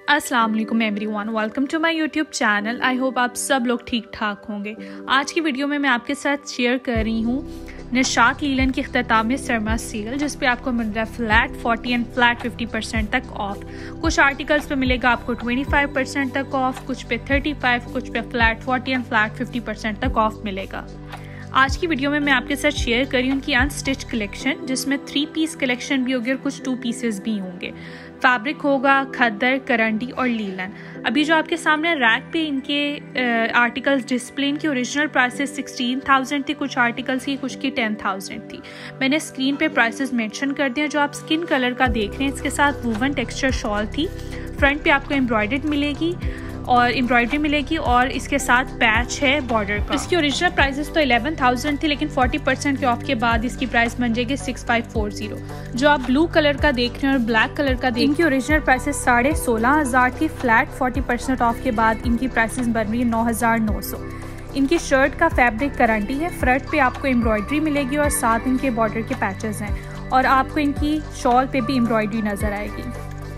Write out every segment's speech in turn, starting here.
अस्सलाम वालेकुम everyone, welcome to my YouTube channel. I hope आप सब लोग ठीक ठाक होंगे। आज की वीडियो में मैं आपके साथ शेयर कर रही हूँ निशात लीलन की इख्तितामी सरमा सेल, जिस पे आपको मिल रहा है फ्लैट 40 एंड फ्लैट 50% तक ऑफ। कुछ आर्टिकल्स पे मिलेगा आपको 25% तक ऑफ, कुछ पे 35, कुछ पे फ्लैट 40 एंड फ्लैट 50% तक ऑफ मिलेगा। आज की वीडियो में मैं आपके साथ शेयर करी उनकी अनस्टिच कलेक्शन, जिसमें 3 पीस कलेक्शन भी होगी और कुछ 2 पीसेस भी होंगे। फैब्रिक होगा खद्दर, करंडी और लीलन। अभी जो आपके सामने रैक पे इनके आर्टिकल्स डिस्प्ले, इनकी ओरिजिनल प्राइसेस 16,000 थी, कुछ आर्टिकल्स की कुछ की 10,000 थी। मैंने स्क्रीन पे प्राइसेस मेंशन कर दिए। जो आप स्किन कलर का देख रहे हैं, इसके साथ वूवन टेक्सचर शॉल थी। फ्रंट पे आपको एम्ब्रॉयडर्ड मिलेगी और एम्ब्रॉयडरी मिलेगी और इसके साथ पैच है बॉर्डर का। इसकी ओरिजिनल प्राइसेस तो 11,000 थी, लेकिन 40% के ऑफ के बाद इसकी प्राइस बन जाएगी 6,540। जो आप ब्लू कलर का देख रहे हैं और ब्लैक कलर का देख रहे हैं, इनकी ओरिजिनल प्राइसेस 16,500 थी। फ्लैट 40% ऑफ के बाद इनकी प्राइसेस बन रही है 9,900। इनकी शर्ट का फैब्रिक करंटी है। फ्रंट पे आपको एम्ब्रॉयडरी मिलेगी और साथ इनके बॉर्डर के पैचेस हैं और आपको इनकी शॉल पे भी एम्ब्रॉयडरी नजर आएगी।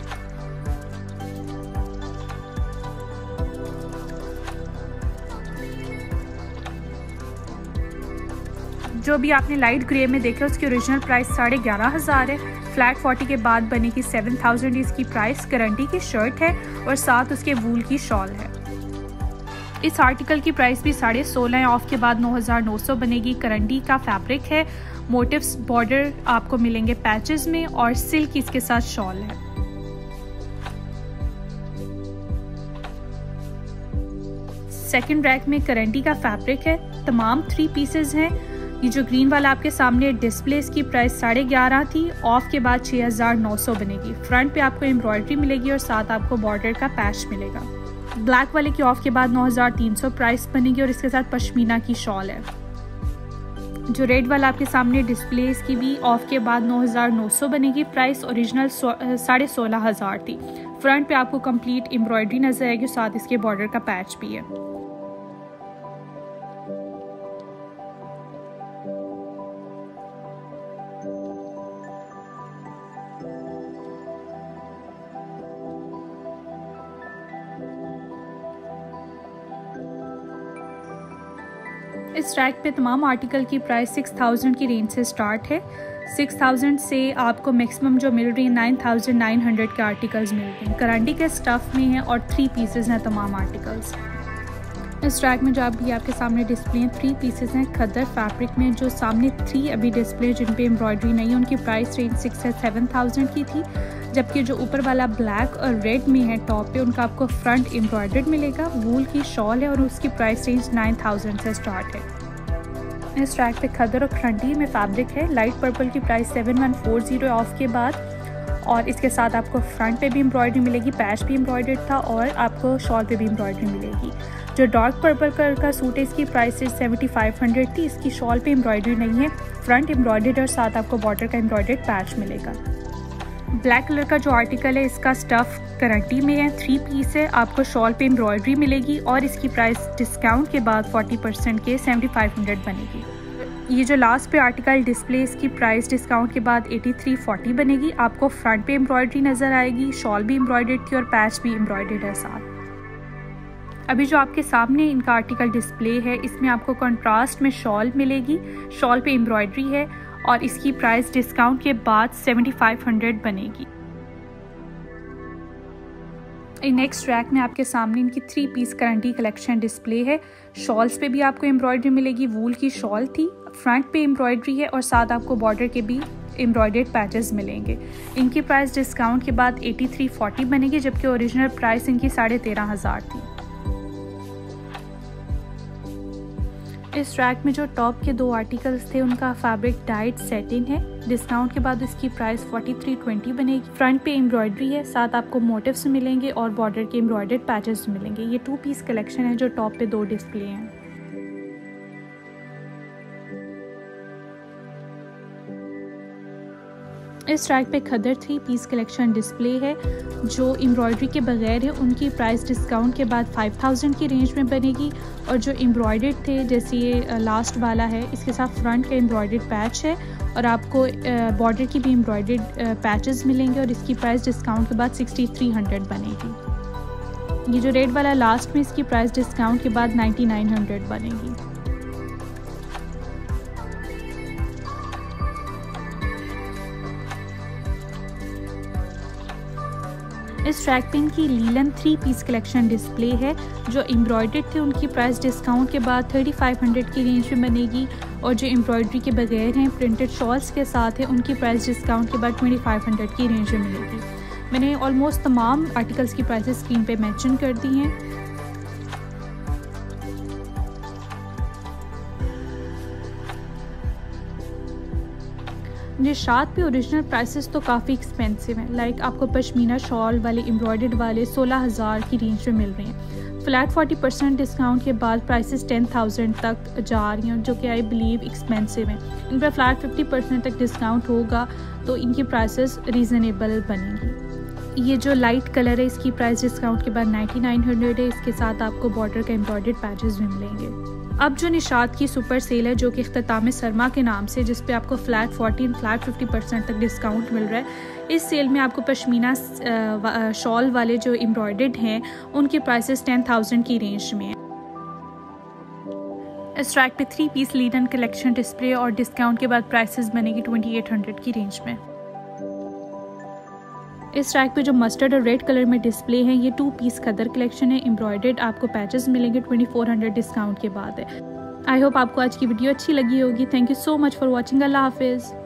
जो भी आपने लाइट ग्रे में देखा, उसकी ओरिजिनल प्राइस 11,500 है। फ्लैट 40 के बाद बनेगी 7,000 इसकी प्राइस। गारंटी की शर्ट है और साथ उसके वूल की शॉल है। इस आर्टिकल की प्राइस भी 16,500 है, ऑफ के बाद 9,900 बनेगी। करंडी का फैब्रिक है, मोटिव्स बॉर्डर आपको मिलेंगे पैचेस में और सिल्क इसके साथ शॉल है। सेकंड रैक में करंडी का फैब्रिक है। तमाम 3 पीसेस हैं। ये जो ग्रीन वाला आपके सामने डिस्प्ले, इसकी प्राइस 11,500 थी, ऑफ के बाद 6,900 बनेगी। फ्रंट पे आपको एम्ब्रॉयडरी मिलेगी और साथ आपको बॉर्डर का पैच मिलेगा। ब्लैक वाले की ऑफ के बाद 9,300 प्राइस बनेगी और इसके साथ पश्मीना की शॉल है। जो रेड वाला आपके सामने डिस्प्ले, इसकी भी ऑफ के बाद 9,900 बनेगी प्राइस। ओरिजिनल 16,500 थी। फ्रंट पे आपको कंप्लीट एम्ब्रॉयडरी नजर आएगी, साथ इसके बॉर्डर का पैच भी है। इस रैक पे तमाम आर्टिकल की प्राइस 6,000 की रेंज से स्टार्ट है। 6,000 से आपको मैक्सिमम जो मिल रही है 9,900 के आर्टिकल्स मिल रहे हैं। करंडी के स्टफ में है और 3 पीसेस हैं तमाम आर्टिकल्स। इस रैक में जो अभी आपके सामने डिस्प्ले हैं 3 पीसेस हैं खद्दर फैब्रिक में। जो सामने 3 अभी डिस्प्ले जिन पे एम्ब्रॉयडरी नहीं है, उनकी प्राइस रेंज 6,000 से 7,000 की थी। जबकि जो ऊपर वाला ब्लैक और रेड में है टॉप पे, उनका आपको फ्रंट एम्ब्रॉयडर्ड मिलेगा, वूल की शॉल है और उसकी प्राइस रेंज 9,000 से स्टार्ट है। इस रैक पे खद्दर और करंडी में फैब्रिक है। लाइट पर्पल की प्राइस 7,140 ऑफ के बाद, और इसके साथ आपको फ्रंट पे भी एम्ब्रॉयडरी मिलेगी, पैच भी एम्ब्रॉयडर्ड था और आपको शॉल पे भी एम्ब्रॉयडरी मिलेगी। जो डार्क पर्पल कलर का सूट है, इसकी प्राइस 7,500 थी। इसकी शॉल पे एम्ब्रॉयडरी नहीं है, फ्रंट एम्ब्रॉयडर्ड और साथ आपको बॉर्डर का एम्ब्रॉयडर्ड पैच मिलेगा। ब्लैक कलर का जो आर्टिकल है, इसका स्टफ करंटी में है, 3 पीस है। आपको शॉल पे एम्ब्रॉयडरी मिलेगी और इसकी प्राइस डिस्काउंट के बाद 40% के 7,500 बनेगी। ये जो लास्ट पे आर्टिकल डिस्प्ले, इसकी प्राइस डिस्काउंट के बाद 8340 बनेगी। आपको फ्रंट पे एम्ब्रॉयडरी नज़र आएगी, शॉल भी एम्ब्रॉयडर्ड थी और पैच भी एम्ब्रॉयडर्ड है साथ। अभी जो आपके सामने इनका आर्टिकल डिस्प्ले है, इसमें आपको कंट्रास्ट में शॉल मिलेगी, शॉल पे एम्ब्रॉयडरी है और इसकी प्राइस डिस्काउंट के बाद 7,500 बनेगी। नेक्स्ट रैक में आपके सामने इनकी 3 पीस करंडी कलेक्शन डिस्प्ले है। शॉल्स पे भी आपको एम्ब्रॉयडरी मिलेगी, वूल की शॉल थी, फ्रंट पे एम्ब्रॉयडरी है और साथ आपको बॉर्डर के भी एम्ब्रॉयडर्ड पैचेस मिलेंगे। इनकी प्राइस डिस्काउंट के बाद 8340 बनेगी, जबकि ओरिजिनल प्राइस इनकी 13,500 थी। इस रैक में जो टॉप के 2 आर्टिकल्स थे, उनका फैब्रिक डाइट सेटिन है। डिस्काउंट के बाद इसकी प्राइस 4320 बनेगी। फ्रंट पे एम्ब्रॉयडरी है, साथ आपको मोटिव्स मिलेंगे और बॉर्डर के एम्ब्रॉयडर्ड पैचेस मिलेंगे। ये 2 पीस कलेक्शन है जो टॉप पे 2 डिस्प्ले हैं। इस रैक पे खद्दर 3 पीस कलेक्शन डिस्प्ले है। जो एम्ब्रॉयडरी के बगैर है, उनकी प्राइस डिस्काउंट के बाद 5,000 की रेंज में बनेगी। और जो एम्ब्रॉयडर्ड थे, जैसे ये लास्ट वाला है, इसके साथ फ्रंट का एम्ब्रॉयडर्ड पैच है और आपको बॉर्डर की भी एम्ब्रॉयडर्ड पैचेस मिलेंगे और इसकी प्राइस डिस्काउंट के बाद 6,300 बनेगी। ये जो रेड वाला लास्ट में इसकी प्राइस डिस्काउंट के बाद 9900 बनेगी। इस ट्रैक पेन की लीलन 3 पीस कलेक्शन डिस्प्ले है। जो एम्ब्रॉयडर्ड थे उनकी प्राइस डिस्काउंट के बाद 3500 की रेंज में बनेगी, और जो एम्ब्रॉयडरी के बगैर हैं प्रिंटेड शॉल्स के साथ है उनकी प्राइस डिस्काउंट के बाद 2500 की रेंज में मिलेगी। मैंने ऑलमोस्ट तमाम आर्टिकल्स की प्राइसेस स्क्रीन पे मेंशन कर दी हैं। निशात पे ओरिजिनल प्राइसेस तो काफ़ी एक्सपेंसिव हैं। लाइक आपको पश्मीना शॉल वाले एम्ब्रॉयडर्ड वाले 16000 की रेंज में मिल रहे हैं। फ्लैट 40% डिस्काउंट के बाद प्राइसेस 10,000 तक जा रही हैं, जो कि आई बिलीव एक्सपेंसिव हैं। इन पर फ्लैट 50% तक डिस्काउंट होगा तो इनकी प्राइसेस रीज़नेबल बनेंगी। ये जो लाइट कलर है इसकी प्राइस डिस्काउंट के बाद 9900 है। इसके साथ आपको बॉर्डर का एम्ब्रॉयडर्ड पैचेस भी मिलेंगे। अब जो निशात की सुपर सेल है जो कि इख्तिताम सरमा के नाम से, जिस पे आपको फ्लैट 40 फ्लैट 50% तक डिस्काउंट मिल रहा है। इस सेल में आपको पश्मीना शॉल वाले जो एम्ब्रॉयडर्ड हैं उनकी प्राइसेस 10,000 की रेंज में है। इस ट्रैक पे 3 पीस लीलन कलेक्शन डिस्प्ले और डिस्काउंट के बाद प्राइसेस बनेगी 2800 की रेंज में। इस ट्रैक पे जो मस्टर्ड और रेड कलर में डिस्प्ले है ये 2 पीस खदर कलेक्शन है। एम्ब्रॉयडर्ड आपको पैचेस मिलेंगे 2400 डिस्काउंट के बाद है। आई होप आपको आज की वीडियो अच्छी लगी होगी। Thank you so much for watching. अल्लाह हाफिज़।